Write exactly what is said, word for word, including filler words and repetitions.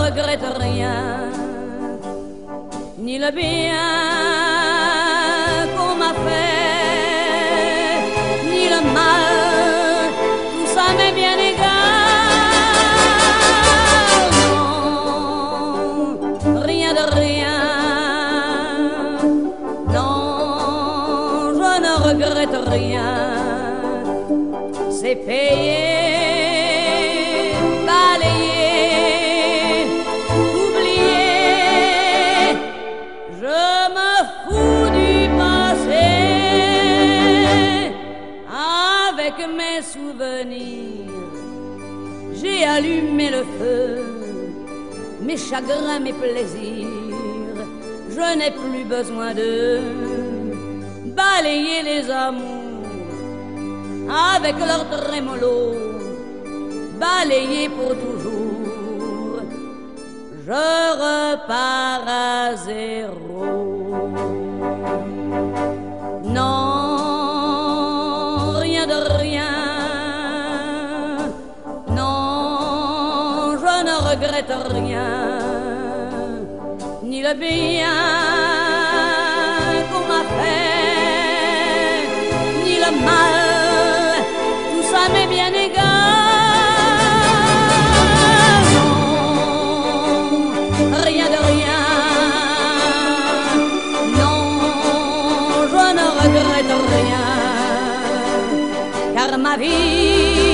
regrette rien, ni le bien qu'on m'a fait, ni le mal, tout ça m'est bien égal. Non, rien de rien, non, je ne regrette rien, c'est payé. Mes souvenirs, j'ai allumé le feu, mes chagrins, mes plaisirs, je n'ai plus besoin de balayer les amours avec leur trémolo, balayer pour toujours, je repars à zéro. Non, de rien, non, je ne regrette rien, ni le bien qu'on m'a fait, ni le mal, tout ça m'est bien égal. Non, rien de rien, non, je ne regrette rien, car ma vie